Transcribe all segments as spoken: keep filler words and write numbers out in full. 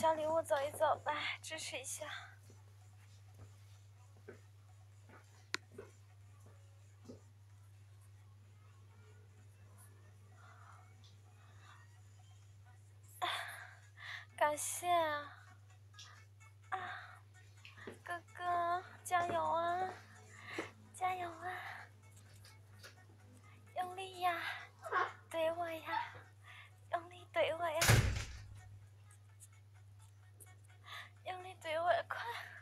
小礼物走一走吧，支持一下。感谢啊，哥哥加油啊，加油啊，用力呀，怼我呀，用力怼我呀，用力怼我呀，快！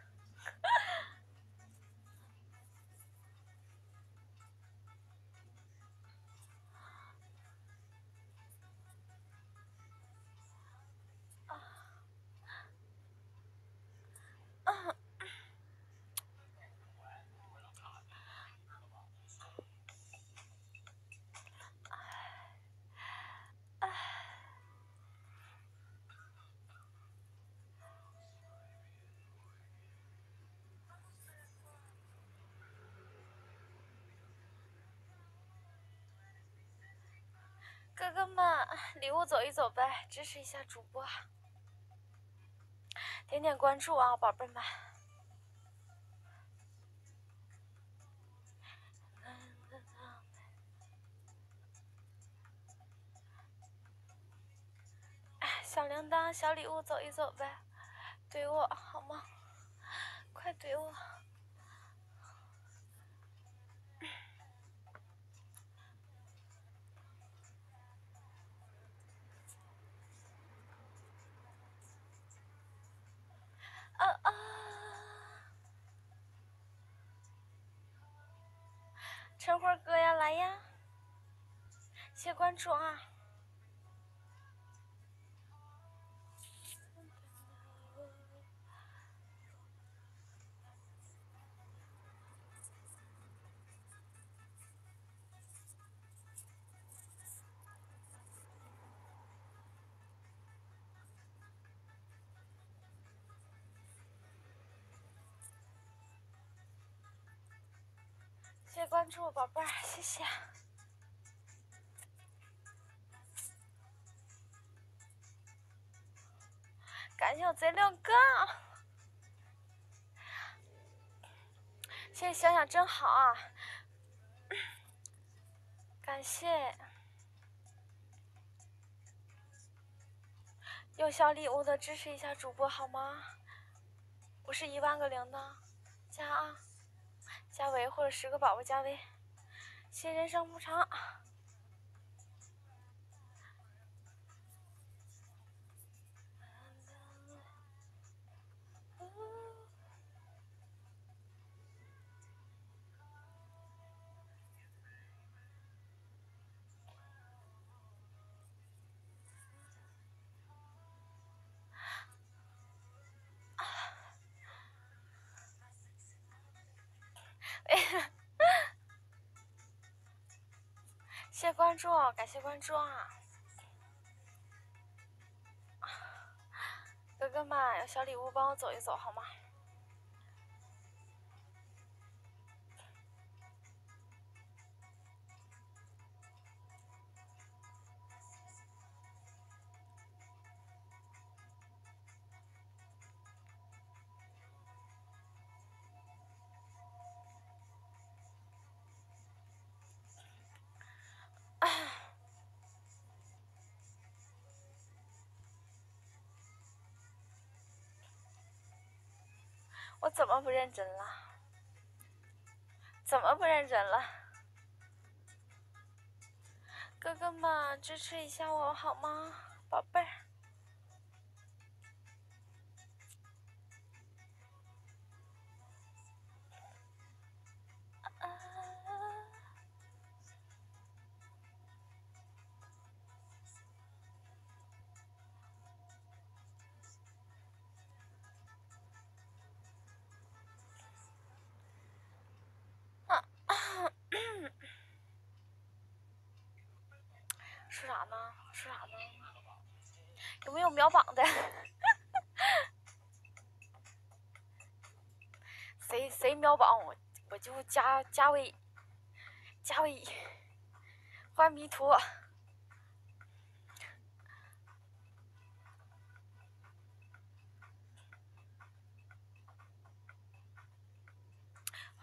哥哥们，礼物走一走呗，支持一下主播，点点关注啊，宝贝们。小铃铛、小礼物走一走呗，怼我好吗？快怼我！啊啊！陈辉哥呀，来呀！谢谢关注啊！谢谢关注，宝贝儿，谢谢。感谢我贼六哥，谢谢想想真好啊！感谢有小礼物的支持一下主播好吗？不是一万个铃铛，加啊，加维或者十个宝宝加维。谢谢人生无常。谢谢关注，感谢关注啊！哥哥们有小礼物帮我走一走好吗？我怎么不认真了？怎么不认真了？哥哥们支持一下我好吗，宝贝儿？说啥呢？说啥呢？有没有秒榜的？谁谁秒榜我我就加加微加微换迷途。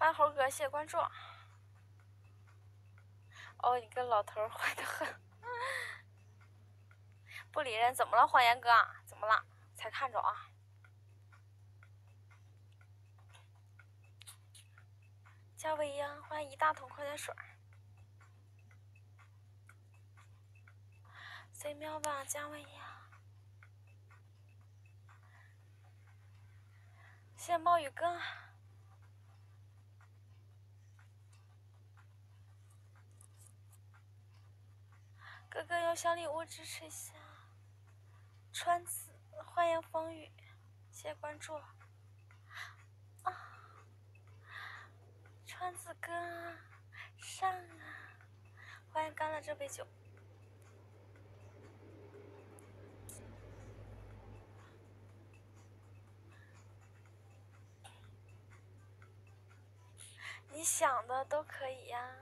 欢迎猴哥，谢谢关注。哦，你个老头坏得很。不理人，怎么了，黄岩哥？怎么了？才看着啊。加维呀，欢迎一大桶矿泉水。谁喵吧，加维呀。谢谢冒雨哥。哥哥有小礼物支持一下。川子，欢迎风雨，谢谢关注。啊，川子哥，上啊！欢迎干了这杯酒。你想的都可以呀。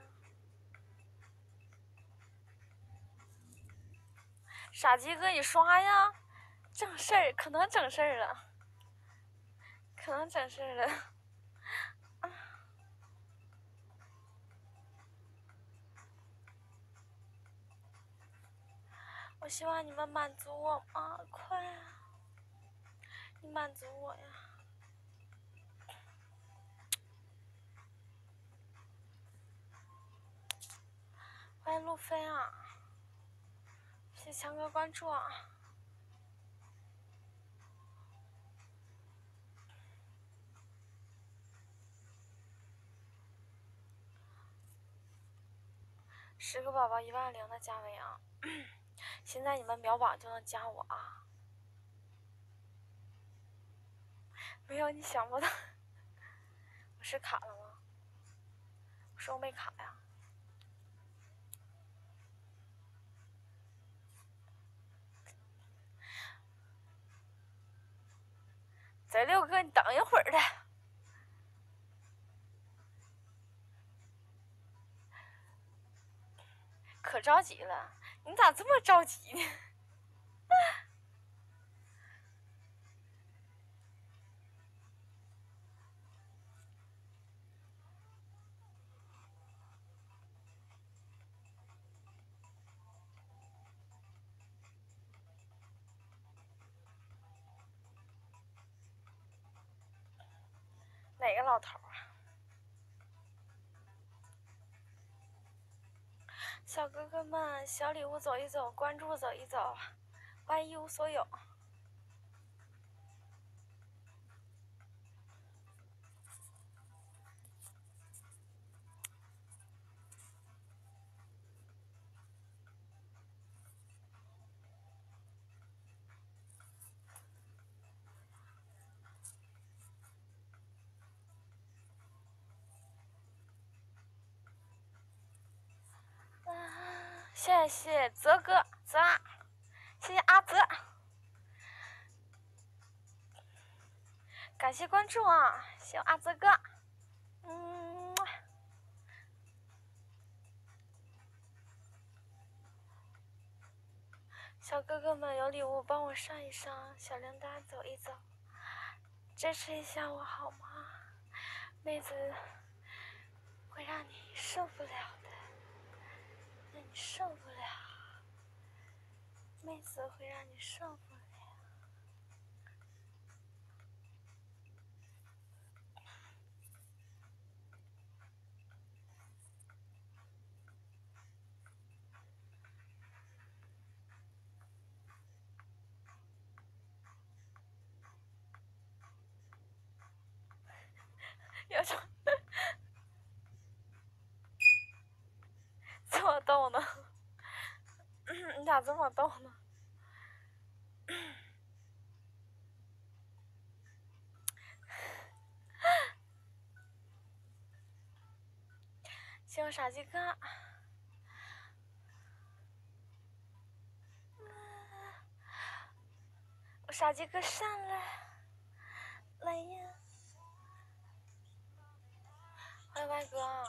傻鸡哥，你刷呀！整事儿，可能整事儿了，可能整事儿了。我希望你们满足我啊！快啊！你满足我呀！欢迎路飞啊！谢谢强哥关注啊！十个宝宝一万零的价位啊！现在你们秒榜就能加我啊！没有你想不到，我是卡了吗？我说我没卡呀。贼六哥，你等一会儿的。可着急了，你咋这么着急呢？哪个老头啊？小哥哥们，小礼物走一走，关注走一走，欢迎一无所有。谢谢泽哥泽，谢谢阿泽，感谢关注啊，谢谢阿泽哥，嗯，小哥哥们有礼物帮我上一上，小铃铛走一走，支持一下我好吗？妹子会让你受不了的，让你受不了，妹子会让你受不了。有种这么逗呢？你咋这么逗呢？谢谢傻鸡哥。我傻鸡哥上来，来呀！欢迎歪哥。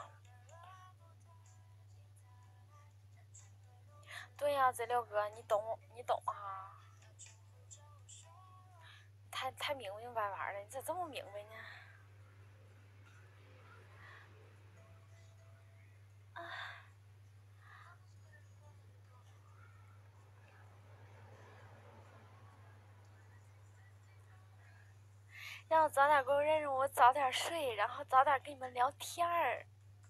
对呀、啊，贼六哥，你懂你懂啊？太太明明白白了，你咋这么明白呢？ 让我早点过任务，我早点睡，然后早点跟你们聊天儿。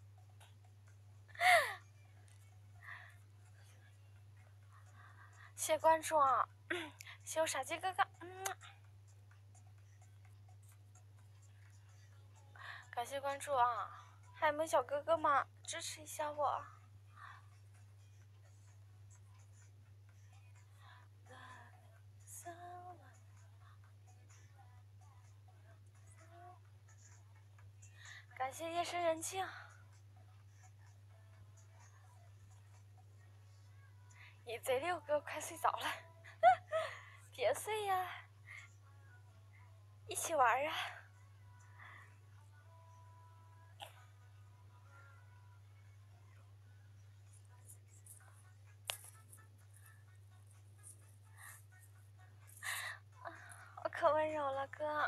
谢谢关注啊！谢谢我傻鸡哥哥，嗯，感谢关注啊！还有没有小哥哥们支持一下我？感谢夜深人静。你贼六哥快睡着了，别睡呀，一起玩啊！我可温柔了，哥，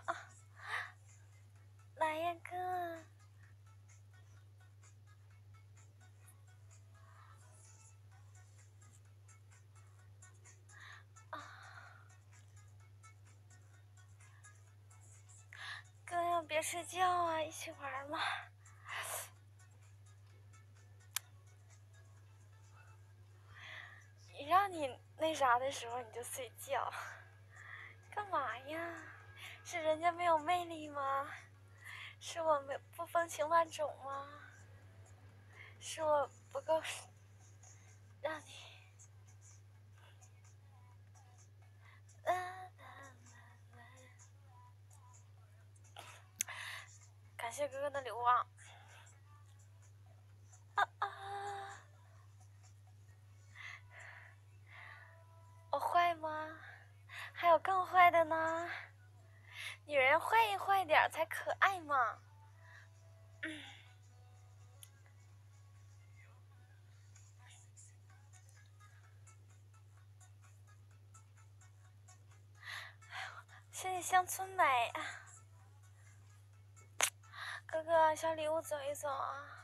来呀，哥！哥呀，别睡觉啊，一起玩嘛！你让你那啥的时候你就睡觉，干嘛呀？是人家没有魅力吗？是我没不风情万种吗？是我不够让你……感谢哥哥的礼物啊！啊啊！我坏吗？还有更坏的呢？女人坏一坏点才可爱嘛！嗯，谢谢乡村美，哥哥小礼物走一走啊！